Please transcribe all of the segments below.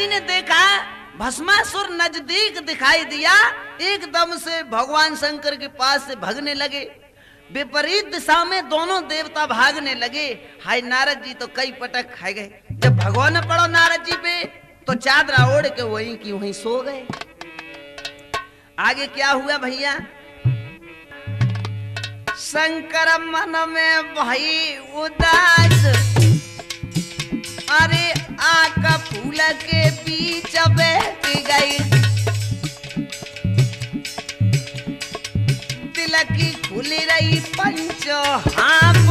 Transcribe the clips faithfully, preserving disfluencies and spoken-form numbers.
जी ने देखा भस्मासुर नजदीक दिखाई दिया, एकदम से भगवान शंकर के पास से भागने लगे। विपरीत दिशा में दोनों देवता भागने लगे। हाय नारद जी तो कई पटक खाए गए। जब भगवान पड़ो नारद जी पे तो चादरा ओढ़ के वहीं की वहीं सो गए। आगे क्या हुआ भैया? शंकर मन में भई उदास, अरे आका फूल के बीच बैठ गई। तिलकी खुली रही पंचो हाँप,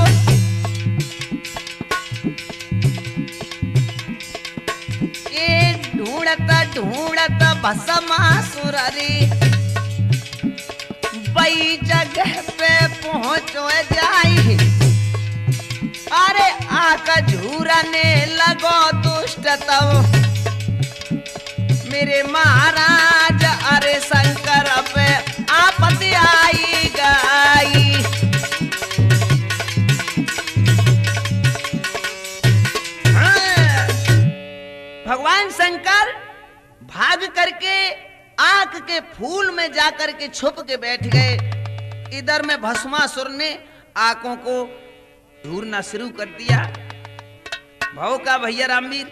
ये ढूंढता ढूंढता भस्मासुर रे बई जगह पे पहुंचो जाई। अरे आका झूरने लगो दुष्ट तब मेरे महाराज, अरे शंकर पे आपत्ति आई गई। हाँ, भगवान शंकर भाग करके आंख के फूल में जाकर के छुप के बैठ गए। इधर में भस्मासुर ने आंखों को ढूंढना शुरू कर दिया। भाव का भैया रामवीर,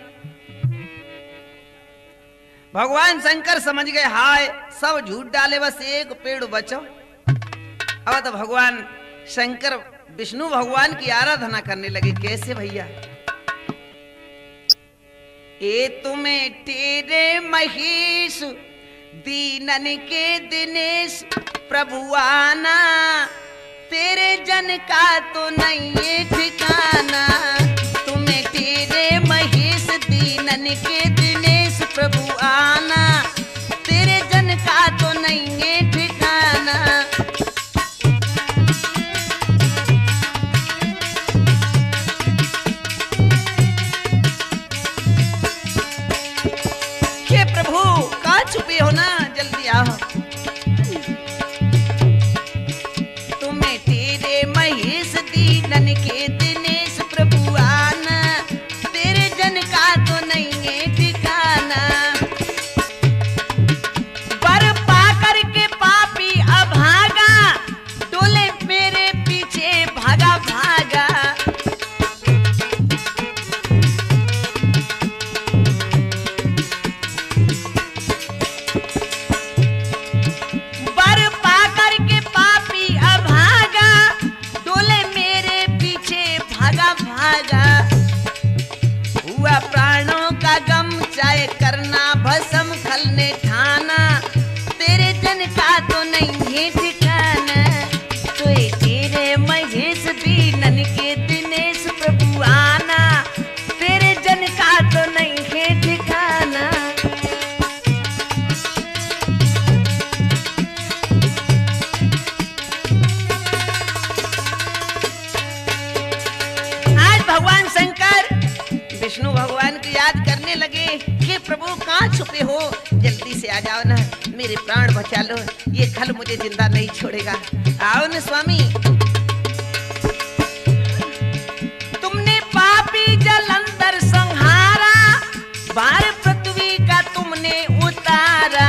भगवान शंकर समझ गए हाय सब झूठ डाले, बस एक पेड़ बचो। अब तो भगवान शंकर विष्णु भगवान की आराधना करने लगे। कैसे भैया? ए तुम्हें तेरे महेश दीनन के दिनेश प्रभु आना, तेरे जन का तो नहीं ये ठिकाना। तुम्हें तेरे महेश दीनन के दिनेश प्रभु आना, तेरे जन का तो नहीं ये ठिकाना। हे प्रभु कहाँ छुपे हो ना, जल्दी आओ। तुम्हें तेरे महेश दीनन के दिनेश प्रभु आना, तेरे जन का तो नहीं है ठिकाना। बर पाकर के पापी अभागा, डोले मेरे पीछे भागा भागा। हुआ प्राणों का गम चाहे करना भस्म खलने ठाना, तेरे जन का तो नहीं है ठिकाना। तो तेरे महेश दीनन के दिनेश प्रभु आना, तेरे जन का तो नहीं है ठिकाना। आज भगवान शंकर विष्णु भगवान को याद करने लगे कि प्रभु कहाँ छुपे हो, जल्दी से आ जाओ ना, मेरे प्राण बचा लो, ये खल मुझे जिंदा नहीं छोड़ेगा। आओ ना स्वामी। तुमने पापी जलंधर संहारा, भार पृथ्वी का तुमने उतारा।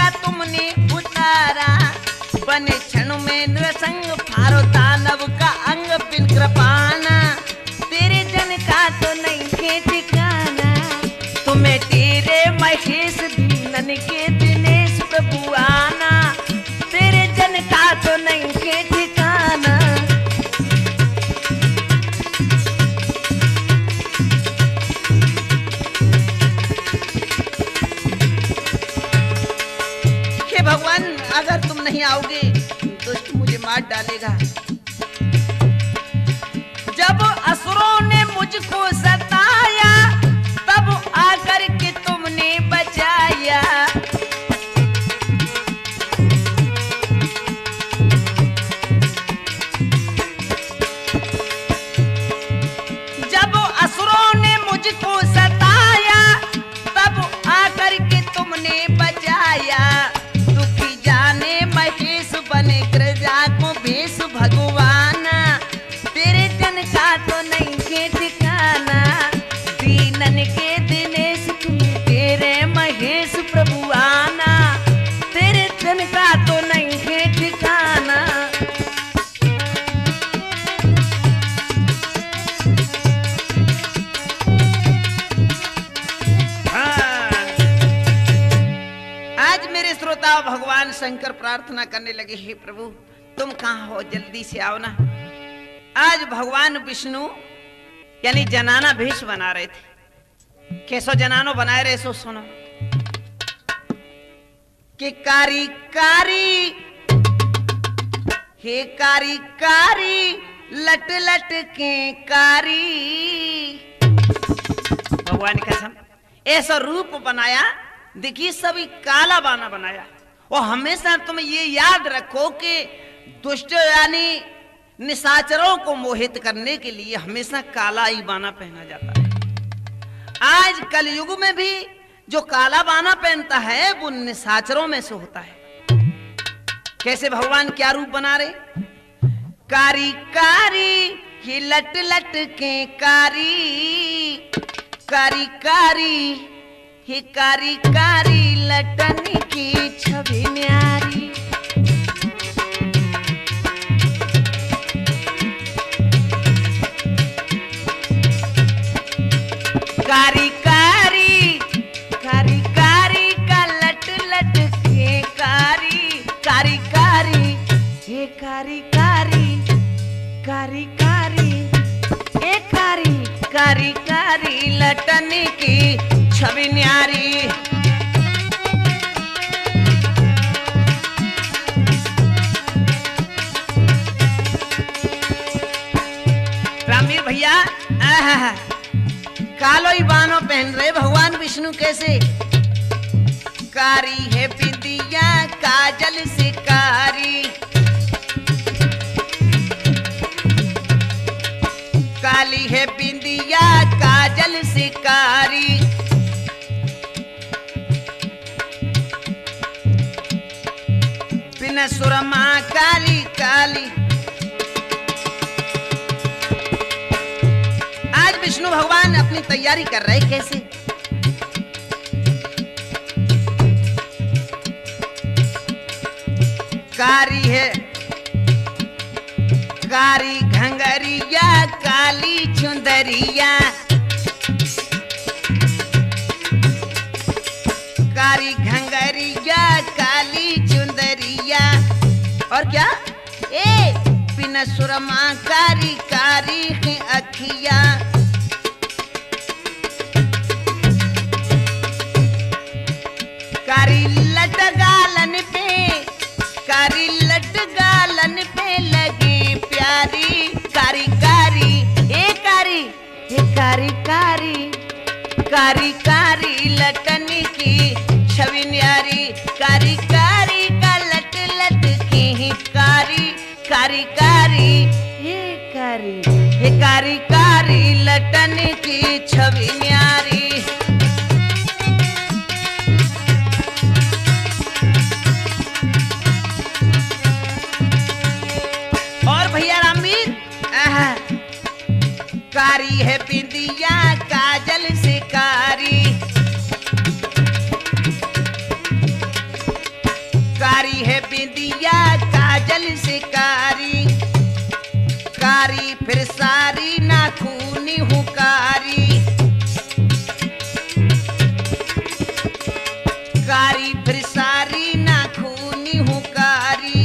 बने क्षण में नृसंग फारो दानव का भगवान शंकर प्रार्थना करने लगे, हे प्रभु तुम कहाँ हो, जल्दी से आओ ना। आज भगवान विष्णु यानी जनाना भेष बना रहे थे। कैसो जनानो बनाए रहे सो सुनो कि कारी कारी हे कारी कारी लट लट के कारी। भगवान की कसम ऐसा रूप बनाया, देखिए सभी काला बाना बनाया। और हमेशा तुम ये याद रखो कि दुष्ट यानी निशाचरों को मोहित करने के लिए हमेशा काला ही बाना पहना जाता है। आज कलयुग में भी जो काला बाना पहनता है वो निशाचरों में से होता है। कैसे भगवान क्या रूप बना रहे, कारी कारी ही लट लट के कारी, कारी कारी ही कारी कारी लटन की छवि न्यारी। कारी कारी कारी कारी का लट लट के कारी, कारी कारी हे कारी कारी कारी कारी ए कारी कारी कारी लटन की छवि न्यारी। रामीर भैया कालो ही बानो पहन रहे भगवान विष्णु। कैसे, कारी है बिंदिया काजल से कारी, काली है बिंदिया काजल से कारी। बिना सुरमा काली काली। आज विष्णु भगवान अपनी तैयारी कर रहे। कैसे, कारी है कारी घंगरिया काली चुंदरिया, कारी घंगरिया काली चुंदरिया। और क्या, ए बिना सुरमा कारी कारी है अखिया। कारी लट गालन पे, कारी लट गालन पे लगी प्यारी, कारी कारी ए कारी ए कारी कारी कारी कारी लटन की छवि न्यारी। कारी कारी का लट लट की कारी, कारी कारी ये कारी ये कारी कारी लटन की छवि न्यारी। कारी है बिंदिया काजल से कारी, कारी है बिंदिया काजल से कारी, कारी फिर सारी नाखूनी हूँ कारी, कारी फिर सारी नाखूनी हूँ कारी,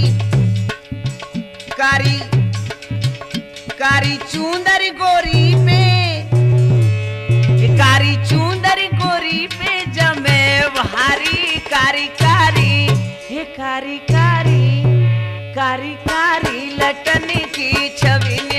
कारी कारी चूंदर गोरी पे, कारी चूंदर गोरी पे जमे भारी, कारी कारी कारी कारी कारी कारी लटन की छवि